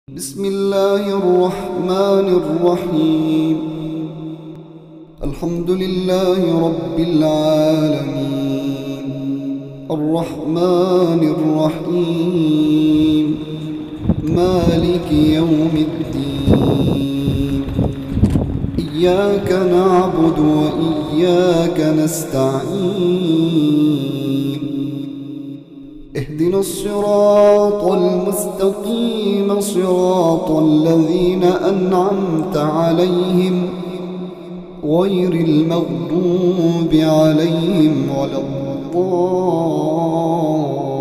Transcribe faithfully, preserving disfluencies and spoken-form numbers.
بسم الله الرحمن الرحيم. الحمد لله رب العالمين، الرحمن الرحيم، مالك يوم الدين. إياك نعبد وإياك نستعين. اهدنا الصراط المستقيم، صراط الذين أنعمت عليهم غير المغضوب عليهم ولا الضالين.